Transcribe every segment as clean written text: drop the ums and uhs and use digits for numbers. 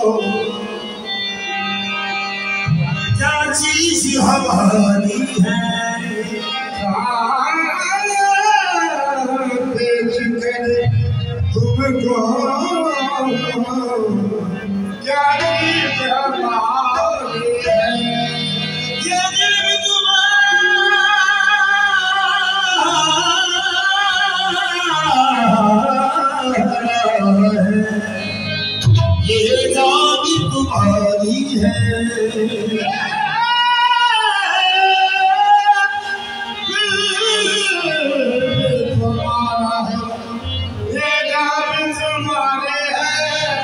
क्या चीज हमारी है बेच कर तुमको, क्या चीज हमारी है। ये दिल में ये जान तुम्हारी है। तुम्हारा है ये जान तुम्हारे है।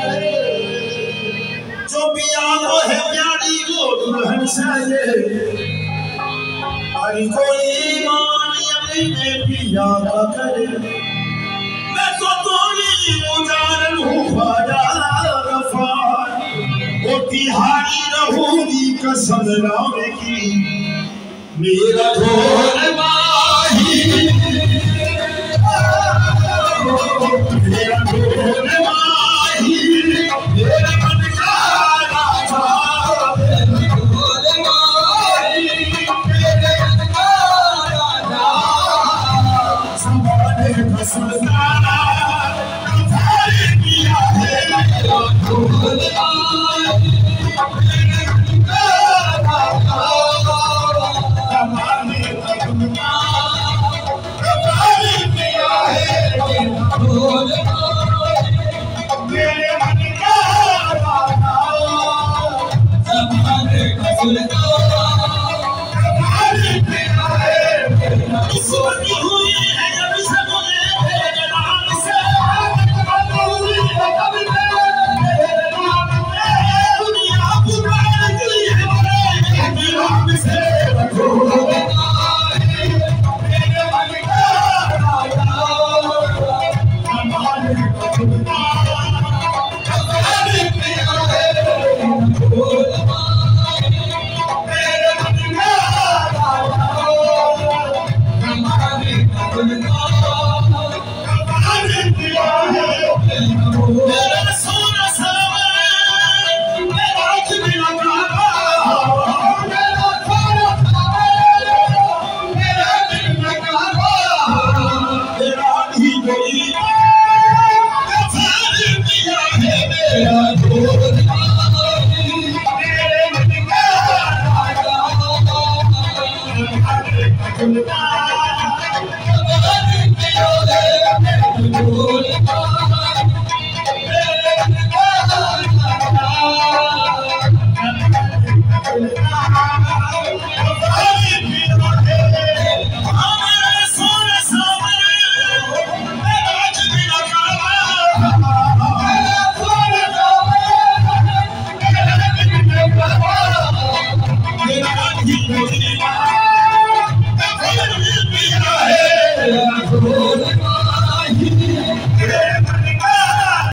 जो पियानो है प्यारी को दुल्हन चाहिए, हर कोई मान अपने पिया का करे। मैं तो तोरी उजारन हूँ ख्वाजा गफार, वो तिहारी रहूंगी कसम राम की। मेरा ढोल माही, मेरा ढोल माही, मेरा मन का राजा, मेरा ढोल माही, मेरे मन का राजा। ज़माने का सुल्तान तुम्हारे पिया है। मेरा ढोल माही,